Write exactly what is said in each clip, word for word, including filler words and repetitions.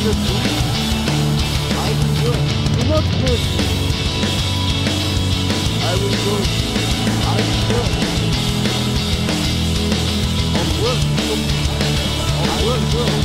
hurt you. I will work. Do not hurt me. I will go. I will work. On work. On work, work.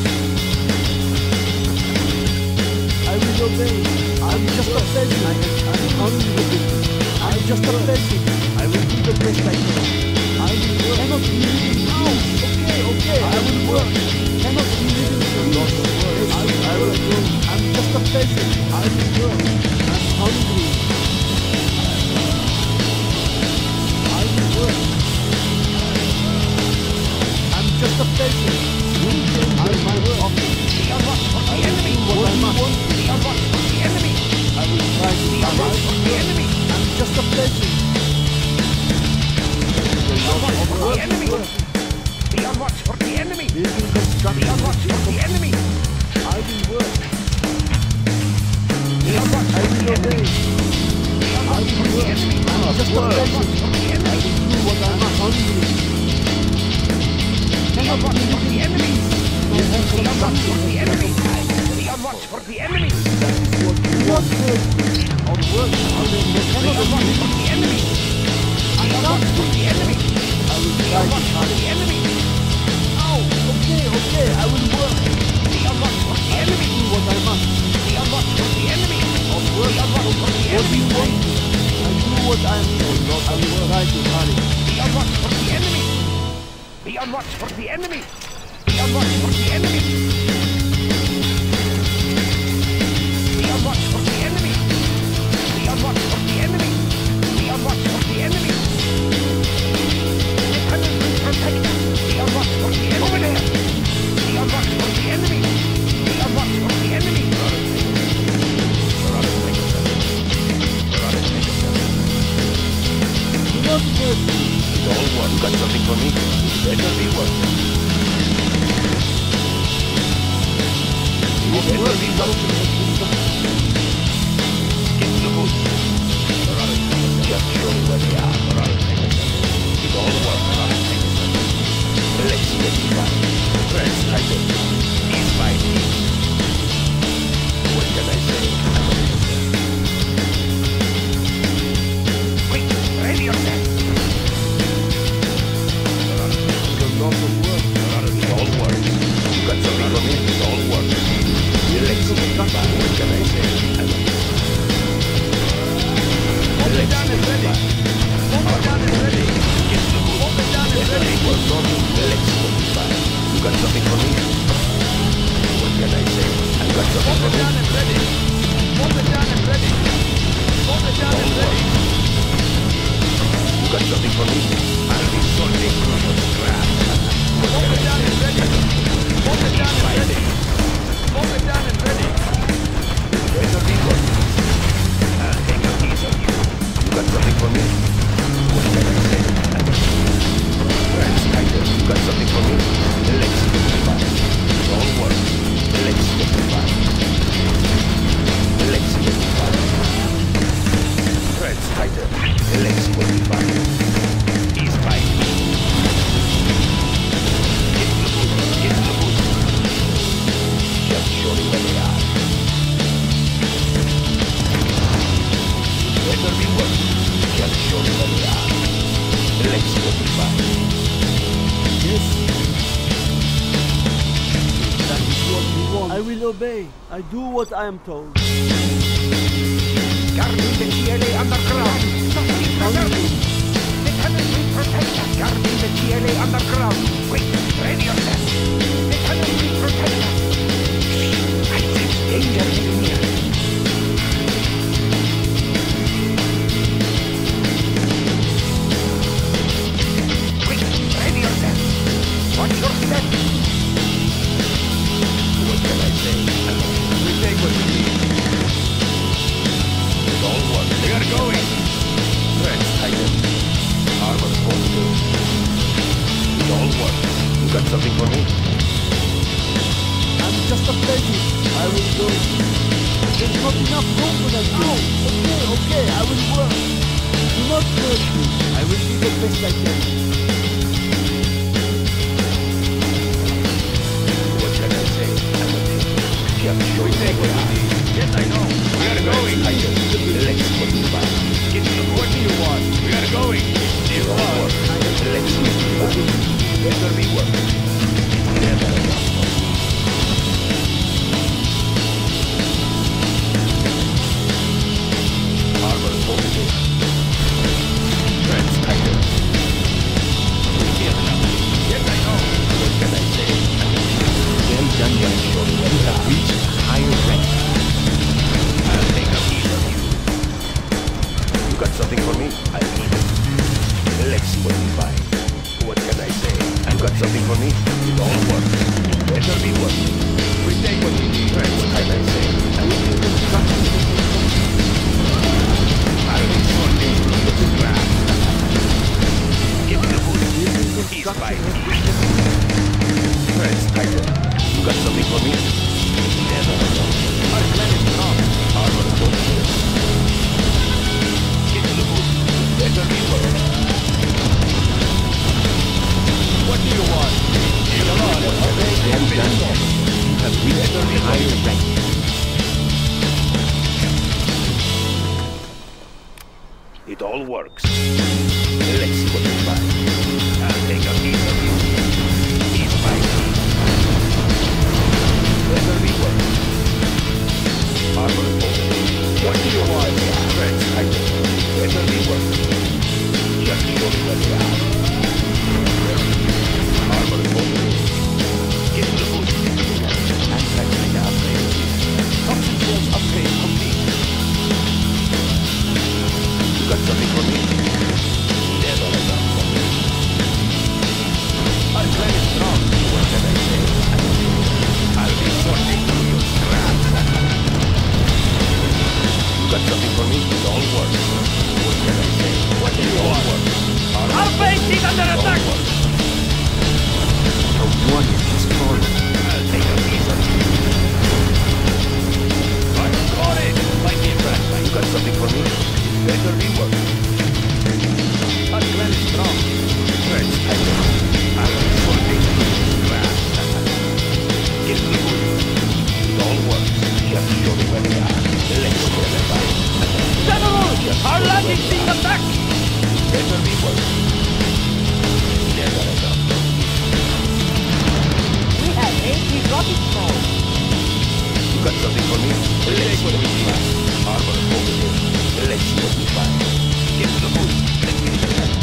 I will obey. I'm just a peasant. I'm hungry. I'm just a peasant. I will do the best I can. I will work. Cannot be living now. Okay, okay. I will work. Cannot be living now. I will, I will go. I'm just a peasant. I will work. I'm hungry. I will work. I'm just a peasant. I will work. The enemy. What I must. The enemy. I will try to survive the enemy. I'm just a peasant. The enemy. Be on watch for the enemy. Be on watch for the enemy. I will work. Be on watch for the enemy. I will work. I'm just a peasant. I will do what I must. Hungry. Be on watch for the enemy. Be on watch for the enemy. Be on watch for the enemy. That is what you want. On work. I will be on watch for the enemy. I will watch for the enemy. I will try to find the enemy. Oh, okay, okay, I will work. Be on watch for the enemy. I will do what I must. Be on watch for the enemy. On work. Be on watch for the enemy. I do what I am told. I will try to hurry. Be on watch for the enemy. Be on watch for the enemy. Be on watch for the enemy. Be on watch for the enemy. Be on watch for the enemy. Be on watch for the enemy. Protect us. Be on watch for the enemy. Over there. Be on watch for the enemy. Be on watch for the enemy. Do not hurt me. Don't worry. You got something for me? Better be working. You better be working. Get the boots. Just show me where they are. It all works. Let's get it right. Friends, I don't know. He's fighting. What can I say? Quick, ready yourself. It's a lot of work. It all works. You got something for me? It all works. Let's get it right. What can I say? Hold it down and ready. Hold it down and ready. Get the move. Hold it down and ready. You got something for me? What can I say? I got something for me. Hold it down and ready. Hold it down and ready. Hold it down and ready. You got something for me? I'll be sorting through your scrap. Hold it down and ready. Hold it down and ready. Hold it down and ready. Better be good. I'll take a piece of you. You got something for me? What can I say? Friends, you got something for me? Let's get it back. It all works. Let's get it back. Let's get it back. Friends, tighter. Let's get it back. He's fighting. Get the boot. Get the boot. Just show me where they are. Better be working. Just show me where they are. Let's get it back. Yes. That is what you want. I will obey. I do what I am told. Guarding the G L A underground. Something preserving. The tunnel will protect us. Guarding the G L A underground. Wait, ready yourself. The tunnel will protect us. I sense danger in here. Watch your step. What can I say? We take what we need. It all works. We are going. Threats tighten. Armor hold good. It all works. You got something for me? I'm just a peasant. I will go. There's not enough room for that. No. Okay, okay. I will work. Do not hurt me. I will do the best I can. Just show me where we are. Yes, I know. We are going. Let's move on. Get to the point. What do you want? We are going. Still on. Let's move on. Better be working. Never enough. Armor positive. Friends, tighter. Yes, I know. What can I say? Well done, young shorty. You have reached a higher rank. I'll take a piece of you. You got something for me? I need it. Let's see what we find. What can I say? You got something for me? It all works. It better be working. We take what we need. Right, what can I say? I will do construction. I'll be sorting with the ground. Give me the wood. Piece by piece. Friends, tighter. You got something for me? Never know. Our plan is strong. Armor positive. Get to the wood. Better be working. What do you want? Come on, okay. Well done, then. You have reached a higher rank. It all works. Let's see what we find. I'll take a piece of you. Piece by piece. Better be working. Armor positive. What do you want? Friends, I better be working. Just show me what you have. Armor positive. Get to the boot. Manufacturing upgrade. Option sales upgrade complete. You got something for me? Never enough for me. Our plan is strong. What can I say? I'll be sorting through your scrap. You got something for me? It all works. What can I say? What do you want? Our base is under attack! A warrior has fallen. I'll take a piece of you. I got it! My dear friend, you got something for me? Better be working. Our plan is strong. Friends, I know. I'll be sorting through the grass. Get to the wood. It all works. Just show me where they are. Let's go and find. General! Our land is being attacked! Better be working. Never enough. We have eighty rocket balls. You got something for me? Let's see what we find. Armor positive. Let's see what we find. Get to the wood. Let's get to that.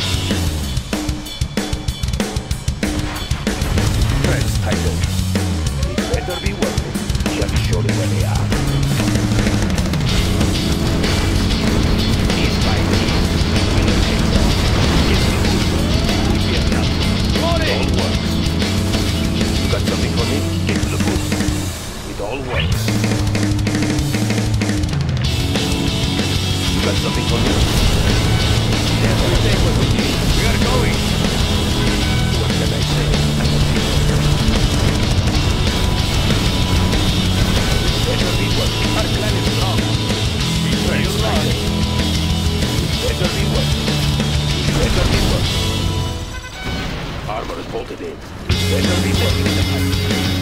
Friends, tighter. It better be working. Just show me where they are. Piece by piece. We will take them. Get to the wood. We get them. It all works. You got something for me? Get to the wood. It all works. You got something for me? Never take what we need. We are going. What can I say? I'm a hero. Better be working. Our plan is strong. Be friends, right? Better be working. Better be working. Armor is bolted in. Better be working in the fight.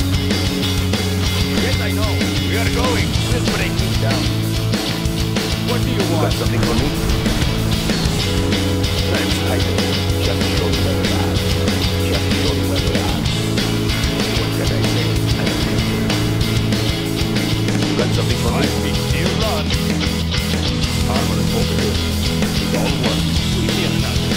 Yes, I know. We are going. Let's break things down. What do you want? You got something for me? Friends, tighter. Just show me where we are. Just show me where we are. What can I say? I'm a hero. You got something for me? I still run. Armor is bolted in. It all works. We hear nothing.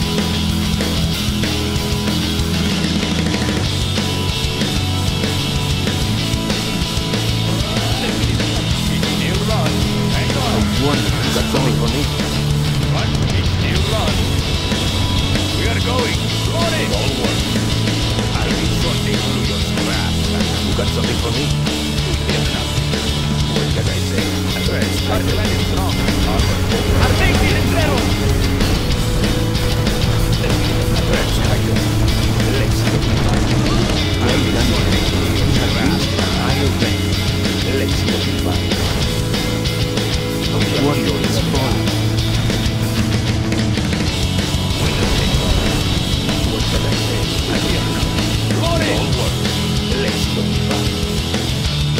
One has Got something for me? Run, we still run. We are going. Run it! All works. I'll be sorting through your scrap. You got something for me? We hear nothing. What can I say? Friends, our plan is strong. Armor over. Our base is zero! Friends, tighter. Let's go. I'll be sorting through your scrap. I'll bet. Let's go be fine. A warrior has fallen. What can I say? I hear nothing. All works. Let's go be fine.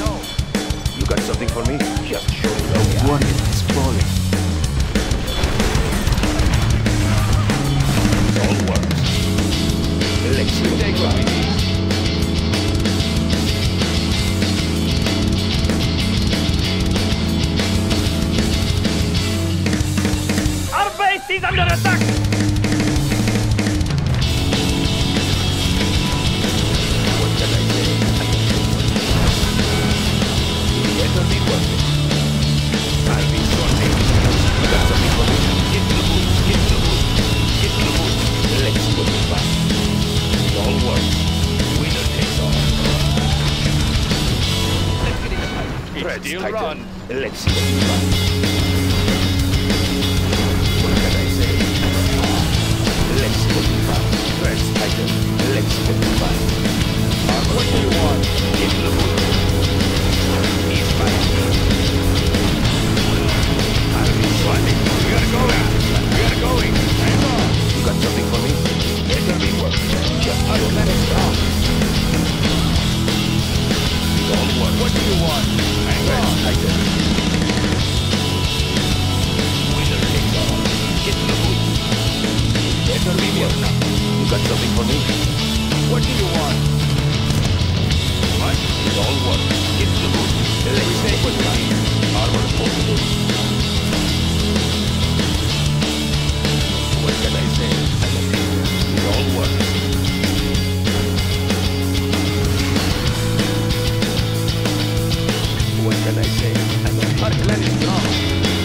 go. You got something for me? Just show me where we are. One unit is falling. It all works. Let's see what Take we what we got. need. Our base is under attack! What can I say? I can say it better be worth it. I'll be sorting. You got something for me? Get to the booth. Get to the booth. Get to the booth. Let's see what we got. It all works. Winner takes all. Let's get in the fight. It Threads still tighten. runs. Let's see what we got. What can I say? Let's see what we got. Threads tighten. Let's see what we got. What do you want? Get to the booth. He's fine. I'll be swatting. We are going. We are going. Hang on. You got something for me? Better be work. Just Our show me plan is where we strong. are. It all works. What do you want? Hang Threads on. tighten. Winner takes all. Get to the booth. Better be work. You got something for me? What do you want? What? It all works. Get to the booth. Let's see what we got. Armor possible. What can I say? I'm a leader. It all works. What can I say? I'm a Our plan is strong.